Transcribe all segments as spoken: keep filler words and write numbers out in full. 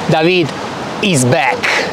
David is back.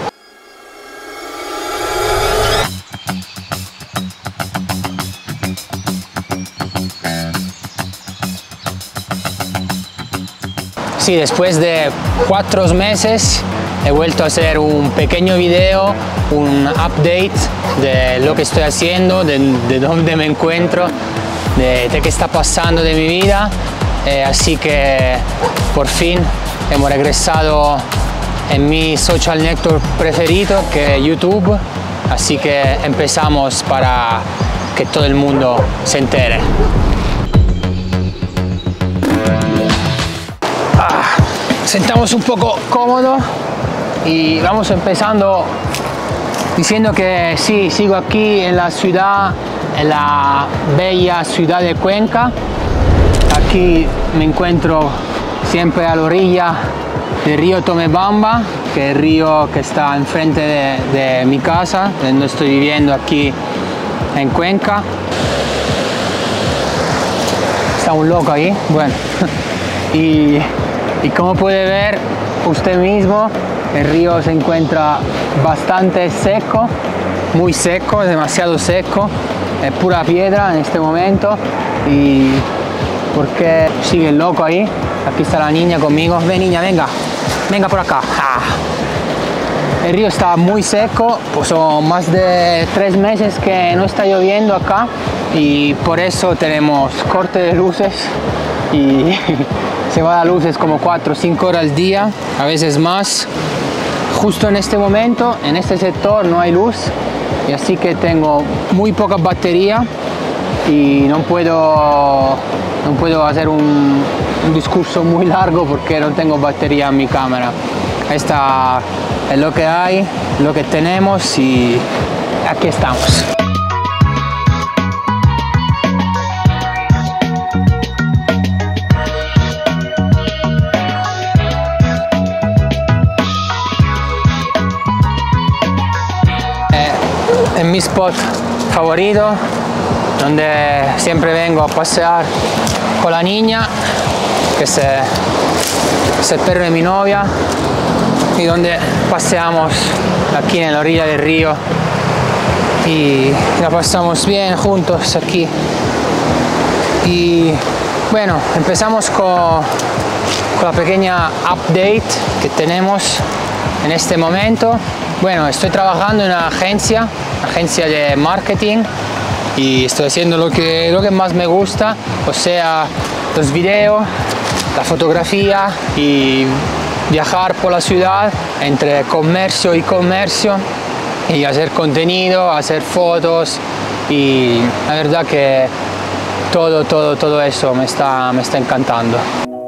Sí, después de cuatro meses he vuelto a hacer un pequeño video, un update de lo que estoy haciendo, de, de dónde me encuentro, de, de qué está pasando de mi vida. Eh, así que por fin hemos regresado en mi social network preferido, que es YouTube. Así que empezamos para que todo el mundo se entere. Sentamos un poco cómodo y vamos empezando diciendo que sí, sigo aquí en la ciudad, en la bella ciudad de Cuenca. Aquí me encuentro siempre a la orilla del río Tomebamba, que es el río que está enfrente de, de mi casa, donde estoy viviendo aquí en Cuenca. Está un loco ahí, bueno. y Y como puede ver usted mismo, el río se encuentra bastante seco, muy seco, demasiado seco, es pura piedra en este momento. Y porque sigue el loco ahí, aquí está la niña conmigo. Ven niña, venga, venga por acá. Ah. El río está muy seco, pues son más de tres meses que no está lloviendo acá y por eso tenemos corte de luces y se va a luces como cuatro o cinco horas al día, a veces más. Justo en este momento, en este sector no hay luz y así que tengo muy poca batería y no puedo, no puedo hacer un, un discurso muy largo porque no tengo batería en mi cámara. Esta es lo que hay, lo que tenemos y aquí estamos. En mi spot favorito, donde siempre vengo a pasear con la niña, que es, es el perro de mi novia, y donde paseamos aquí en la orilla del río y la pasamos bien juntos aquí. Y bueno, empezamos con, con la pequeña update que tenemos en este momento. Bueno, estoy trabajando en una agencia, agencia de marketing, y estoy haciendo lo que, lo que más me gusta, o sea, los videos, la fotografía y viajar por la ciudad entre comercio y comercio y hacer contenido, hacer fotos, y la verdad que todo, todo, todo eso me está, me está encantando.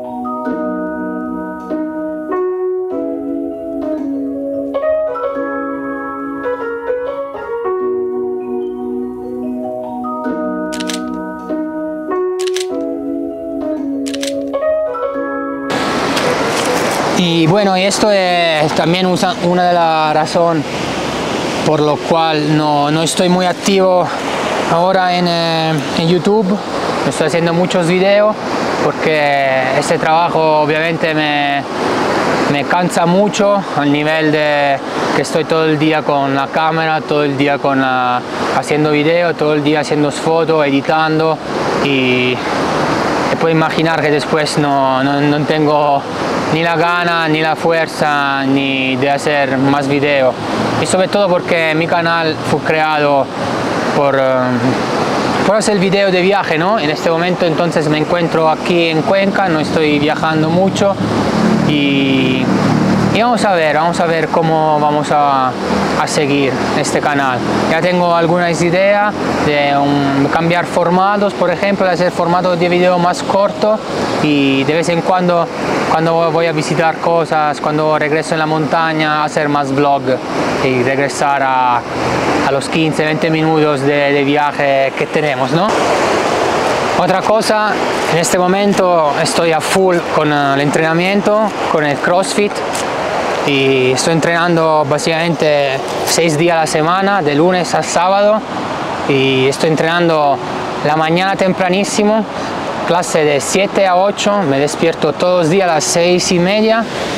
Y bueno, esto es también una de las razones por lo cual no, no estoy muy activo ahora en, eh, en YouTube. No estoy haciendo muchos videos porque este trabajo obviamente me, me cansa mucho al nivel de que estoy todo el día con la cámara, todo el día con la, haciendo videos, todo el día haciendo fotos, editando, y te puedes imaginar que después no, no, no tengo ni la gana, ni la fuerza, ni de hacer más videos. Y sobre todo porque mi canal fue creado por, uh, por hacer video de viaje, ¿no? En este momento entonces me encuentro aquí en Cuenca, no estoy viajando mucho y, y vamos a ver, vamos a ver cómo vamos a, a seguir este canal. Ya tengo algunas ideas de un, cambiar formatos, por ejemplo, de hacer formatos de video más cortos y de vez en cuando cuando voy a visitar cosas, cuando regreso en la montaña, hacer más vlog y regresar a, a los quince veinte minutos de, de viaje que tenemos, ¿no? Otra cosa, en este momento estoy a full con el entrenamiento, con el CrossFit, y estoy entrenando básicamente seis días a la semana, de lunes a sábado, y estoy entrenando la mañana tempranísimo, clase de siete a ocho, me despierto todos los días a las seis y media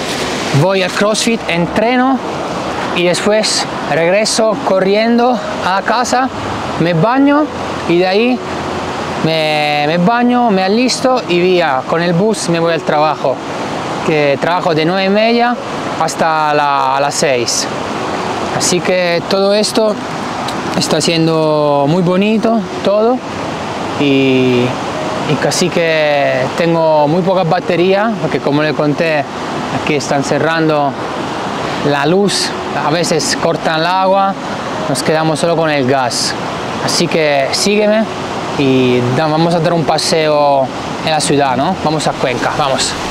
voy al CrossFit, entreno y después regreso corriendo a casa, me baño y de ahí me, me baño, me alisto y vía, con el bus me voy al trabajo, que trabajo de nueve y media hasta la, las seis. Así que todo esto está siendo muy bonito, todo, y, y casi que tengo muy poca batería, porque como le conté, aquí están cerrando la luz, a veces cortan el agua, nos quedamos solo con el gas. Así que sígueme y vamos a dar un paseo en la ciudad, ¿no? Vamos a Cuenca, vamos.